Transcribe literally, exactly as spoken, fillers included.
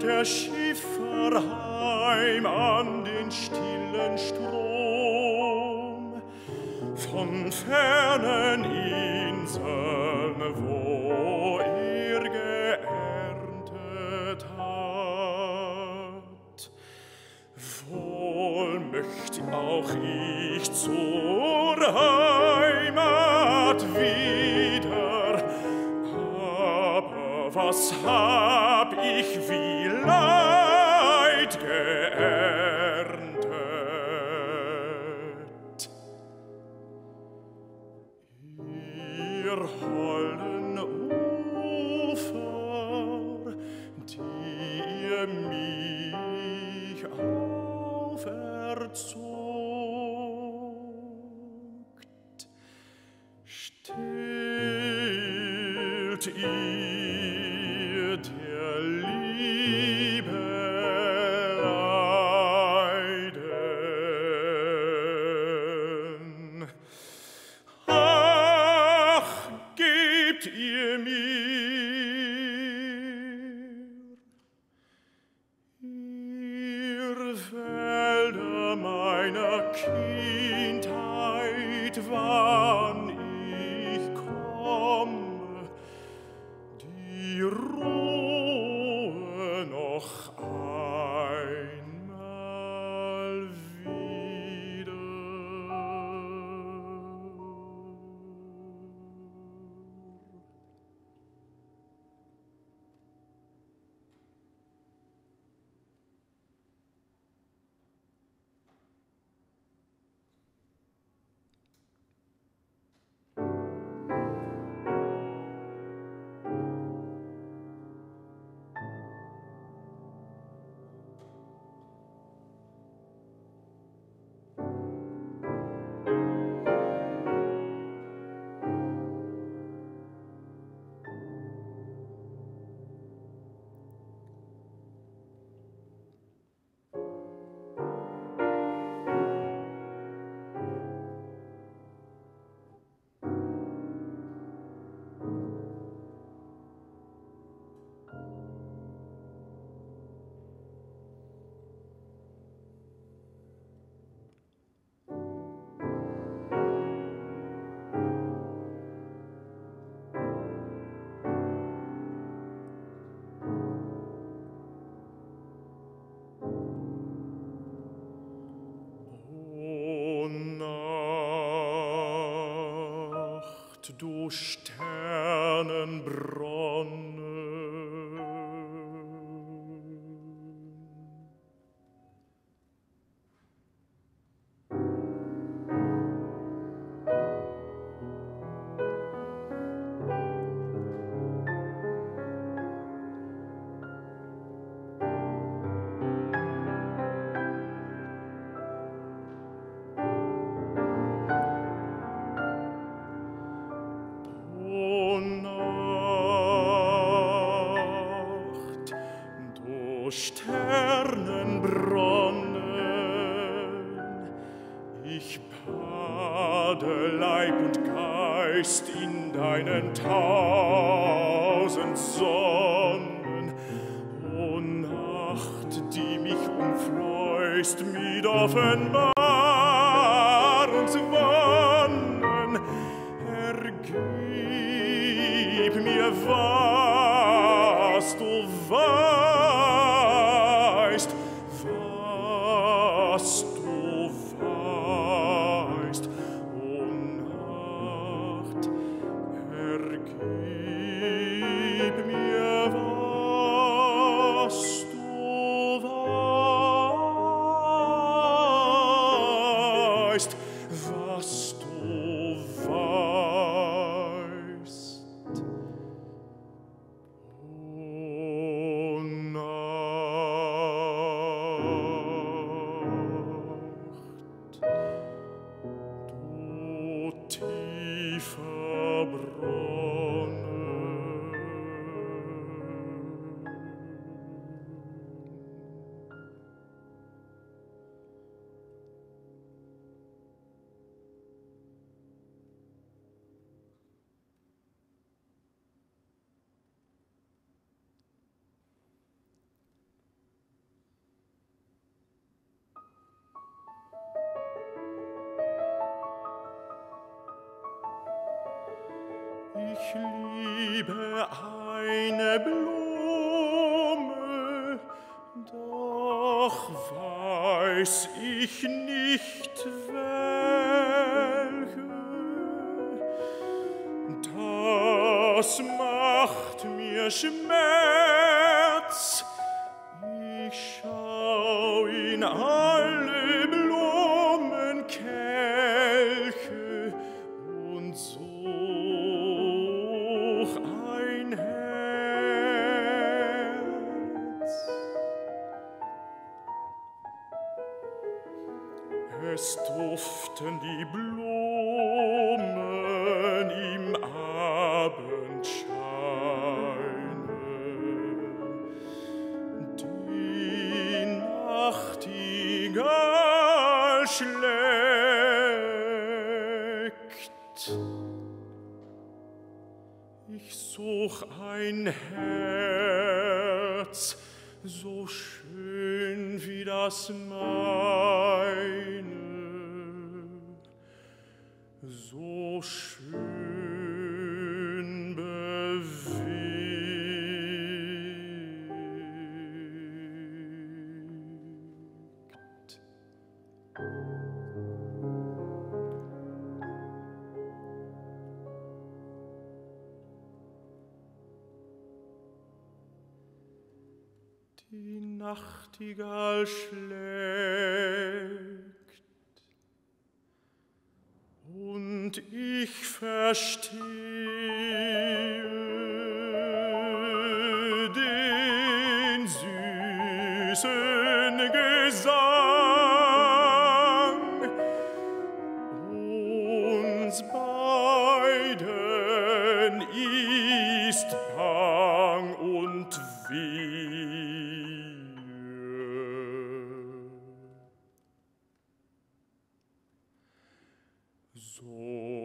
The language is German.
der Schiffer heim an den stillen Strom von fernen Inseln, wo er geerntet hat. Wohl möcht auch ich zur Heimat wieder, aber was hab ich wie Leid geerntet? Ihr holden Ufer, die ihr mich auferzogt, stillt ihr der Liebe Leiden. Ach, gebt ihr mir ihr Felder meiner Kindheit, wann ich komme, die Ruhe noch einmal wieder. Du Sternenbron, ich bade Leib und Geist in deinen tausend Sonnen, o Nacht, die mich umfleußt mit Offenbarungswonnen, ergib mir, was du weißt, was du weißt, o Nacht, ergib mir, was du weißt, was du weißt, o liebe eine Blume, doch weiß ich nicht welche. Das macht mir Schmerz. Ich schau in alle Blumenkelche und such ein Herz. Es duften die Blumen im Abendscheine. Die Nachtigall schlägt. Ich such ein Herz, so schön wie das meine, so schön bewegt. Die Nachtigall schlägt und ich verstehe den süßen Gesang. Uns beiden ist bang und wehe. So